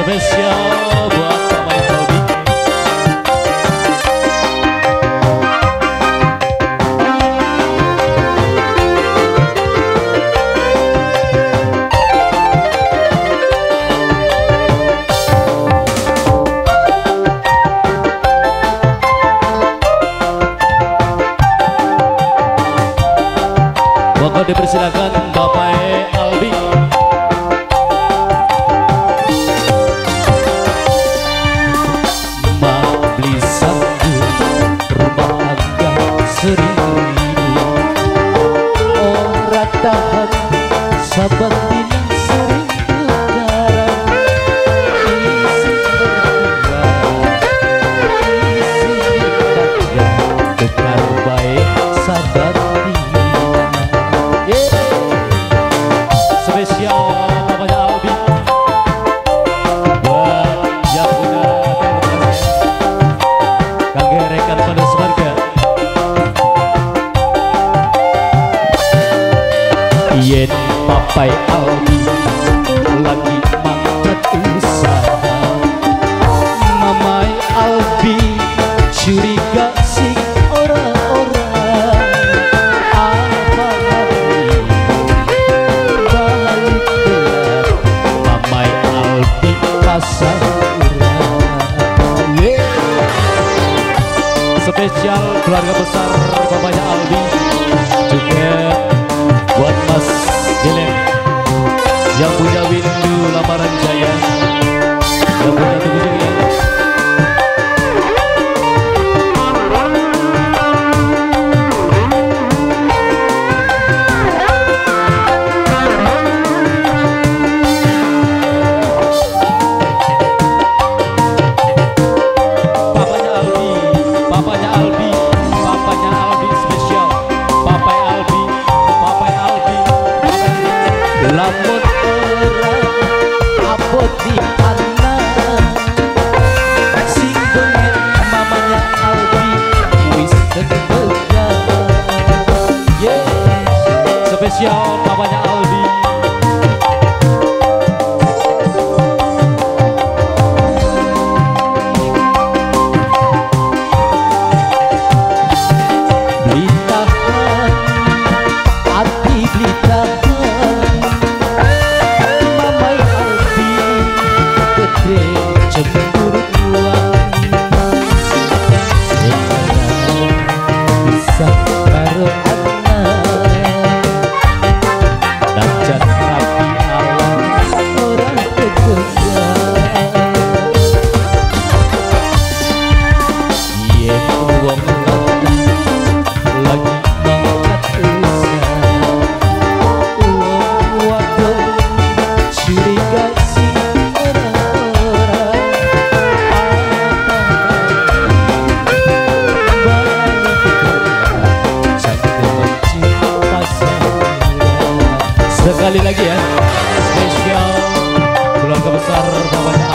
Spesial buat pemain Albi. Monggo dipersilakan Bapak Albi. Tahan sahabat bilang sering kegaram, isi berdua isi kagak tukar baik sahabat bilang. Spesial Papanya Albi buat yang punya terima kagak rekan pada semarga. Yen Papai Albi lagi mangkat usaha, Mamai Albi curiga sih orang-orang. Apa hari balik gelap, Mamai Albi pasar urang. Spesial keluarga besar Papanya Albi juga buat Mas Jelek yang punya Windu Lamaran Jaya, yang punya Tugu Jaya. Papanya Albi, Papanya Albi, Papanya Albi spesial. Papai Albi, Papai Albi, lamun orang abot di anak si bengen mamanya Albi wis deg-degan. spesial Papanya Albi. Beli tahan hati, beli tahan Mamai Albi gede cemburuan. Bisa karo anak Dan rapi alam orang kegegan. Yen wong lanang lagi mangkat usaha, wong wadon curiga sih orang-orang. Balik gelap cangkem cinta sayang. sekali lagi ya, spesial keluarga besar Papanya